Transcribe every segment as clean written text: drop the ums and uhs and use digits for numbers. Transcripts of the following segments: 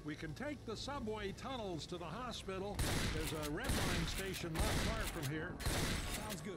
We can take the subway tunnels to the hospital. There's a red line station not far from here. Sounds good.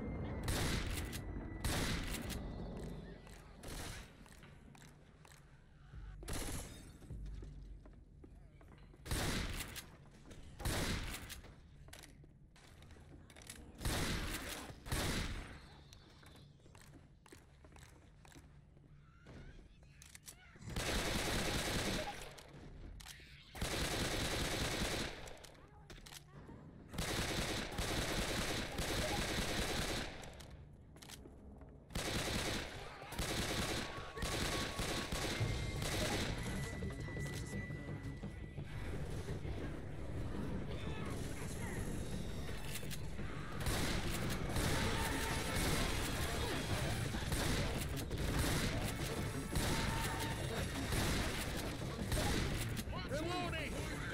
Reloading!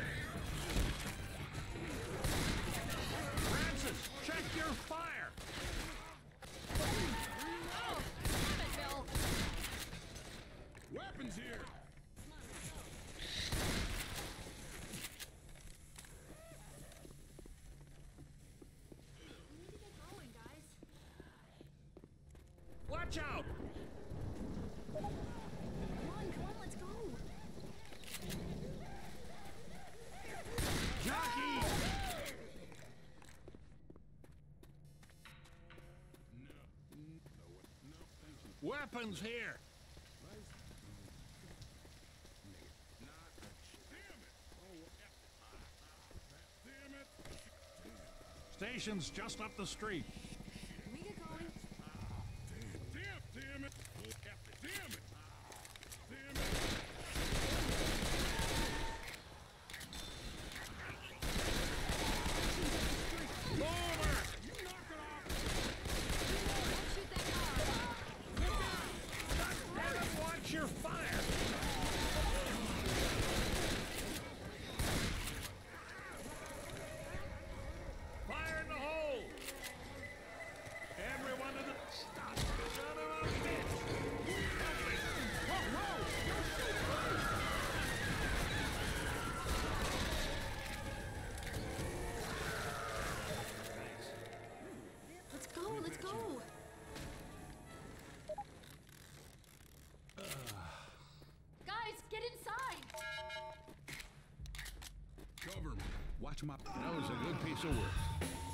Francis, check your fire! Oh, damn it, Bill! Weapons here! We need to get going, guys. Watch out! Come on, let's go. Jockey! Weapons here! Station's just up the street. Can we get going? Damn it! Damn it! Over! Don't shoot that car. Let him watch your fire! Fire in the hole! Everyone to the... Stop! Son of a bitch! Help me! Let's go, let's go. Guys, get inside. Cover me. Watch my... That was a good piece of work.